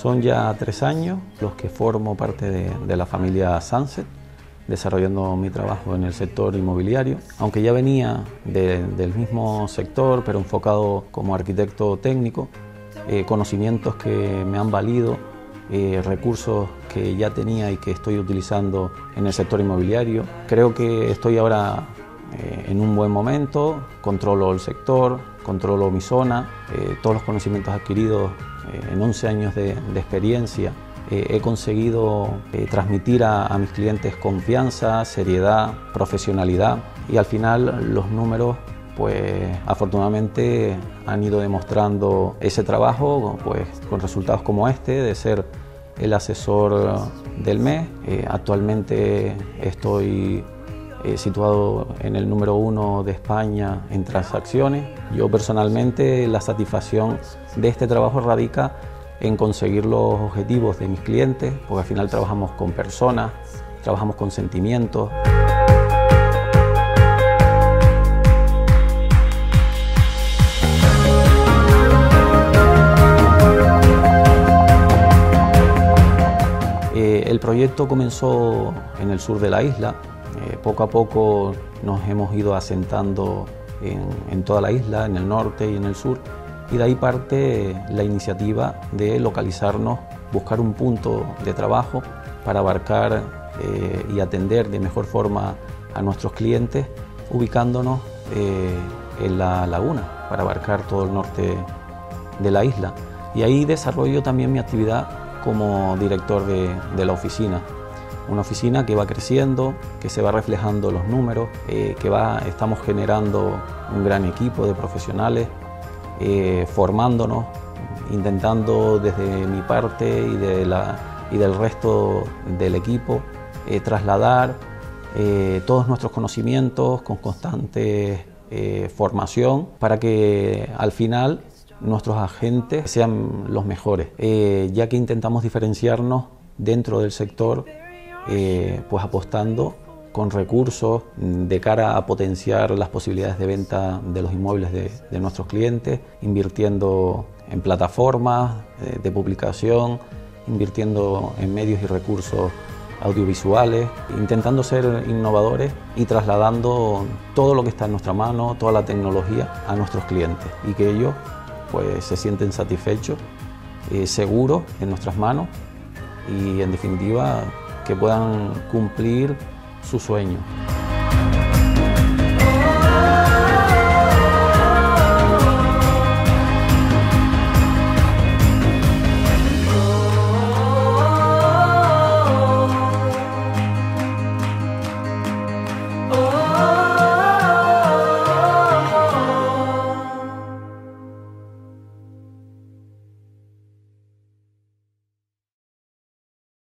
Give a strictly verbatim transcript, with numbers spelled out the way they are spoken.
Son ya tres años los que formo parte de, de la familia Sunset, desarrollando mi trabajo en el sector inmobiliario, aunque ya venía de, del mismo sector, pero enfocado como arquitecto técnico, eh, conocimientos que me han valido, eh, recursos que ya tenía y que estoy utilizando en el sector inmobiliario. Creo que estoy ahora eh, en un buen momento, controlo el sector, controlo mi zona, eh, todos los conocimientos adquiridos eh, en once años de, de experiencia. Eh, he conseguido eh, transmitir a, a mis clientes confianza, seriedad, profesionalidad y al final los números pues afortunadamente han ido demostrando ese trabajo pues, con resultados como este de ser el asesor del mes. Eh, actualmente estoy eh, situado en el número uno de España en transacciones. Yo personalmente la satisfacción de este trabajo radica en conseguir los objetivos de mis clientes, porque al final trabajamos con personas, trabajamos con sentimientos. Eh, el proyecto comenzó en el sur de la isla. Eh, poco a poco nos hemos ido asentando en, en toda la isla, en el norte y en el sur. Y de ahí parte la iniciativa de localizarnos, buscar un punto de trabajo para abarcar eh, y atender de mejor forma a nuestros clientes, ubicándonos eh, en la laguna para abarcar todo el norte de la isla. Y ahí desarrollo también mi actividad como director de, de la oficina. Una oficina que va creciendo, que se va reflejando los números, eh, que va, estamos generando un gran equipo de profesionales, Eh, formándonos, intentando desde mi parte y, de la, y del resto del equipo eh, trasladar eh, todos nuestros conocimientos con constante eh, formación para que al final nuestros agentes sean los mejores, eh, ya que intentamos diferenciarnos dentro del sector eh, pues apostando con recursos de cara a potenciar las posibilidades de venta de los inmuebles de, de nuestros clientes, invirtiendo en plataformas de, de publicación, invirtiendo en medios y recursos audiovisuales, intentando ser innovadores y trasladando todo lo que está en nuestra mano, toda la tecnología a nuestros clientes y que ellos pues, se sienten satisfechos, eh, seguros en nuestras manos y en definitiva que puedan cumplir su sueño.